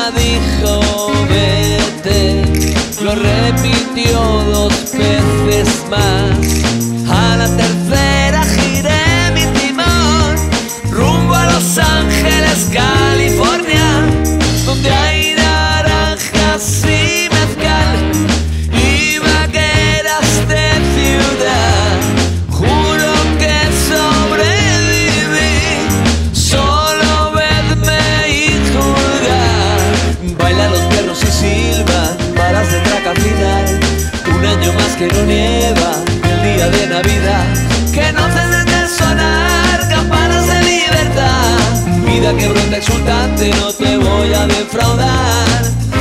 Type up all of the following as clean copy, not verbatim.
dijo vete, lo repitió 2 veces más. A la tercera giré mi timón rumbo a Los Ángeles, California, donde hay naranjas y mezcal y vaqueras de ciudad. Juro que sobreviví, solo vedme y juzgar. Bailan los perros y silban balas de traca final. Un año más que no nieva, el día de Navidad. Que no cesen de sonar campanas de libertad. Vida que brota exultante, no te voy a defraudar.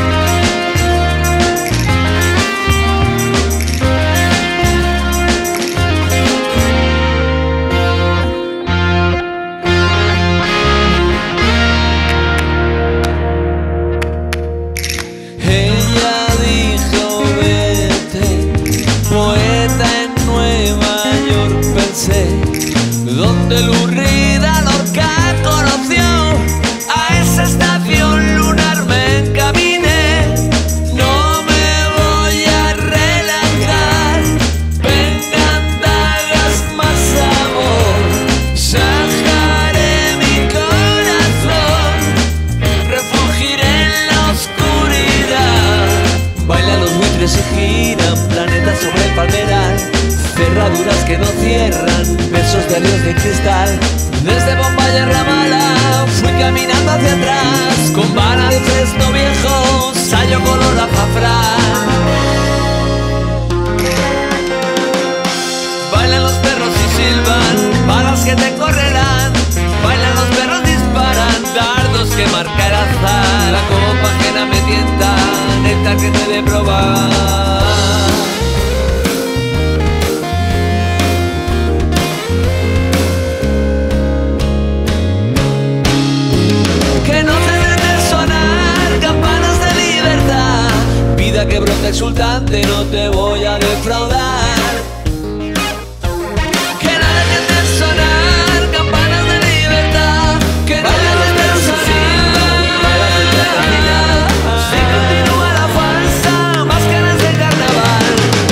Ella dijo vete, poeta en Nueva York pensé, donde Lou Reed a Lorca conoció. A esa estación lunar me encaminé. No me voy a relajar, vengan dagas más amor. Sajaré mi corazón, refugiré en la oscuridad. Bailan los buitres y giran planetas sobre el palmeral. Cerraduras que no cierran, besos de ríos de cristal. Desde Bombay a Ramallah fui caminando hacia atrás, con vara de fresno viejo, sayo color azafrán. Bailan los perros y silban balas que te correrán. Bailan los perros, disparan dardos que marca el azar. La copa ajena me tienta, néctar que te de probar. Que brota exultante, no te voy a defraudar. Que nada que te sonar campanas de libertad. Que nada que te sonar balas de caminar. Si continúa la farsa, máscaras de carnaval.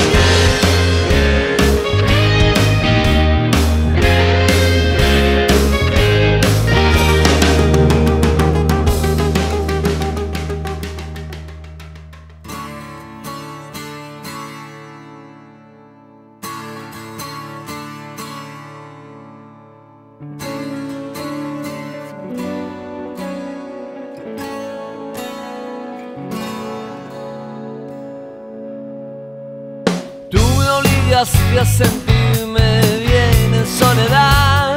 Tú me obligaste a sentirme bien en soledad,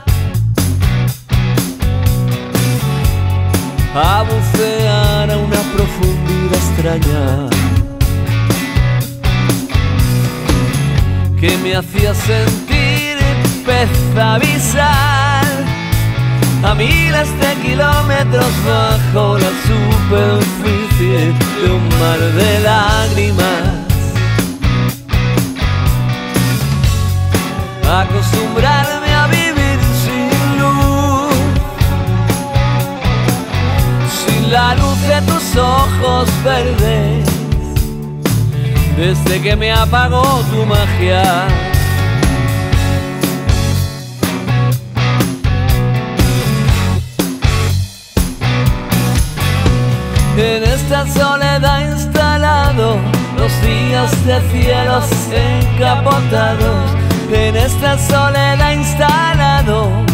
a bucear a una profundidad extraña que me hacía sentir pez abisal a miles de kilómetros bajo la superficie de un mar de lágrimas. Acostumbrarme a vivir sin luz, sin la luz de tus ojos verdes, desde que me apagó tu magia. En esta soledad instalado, los días de cielos encapotados. En esta soledad instalado,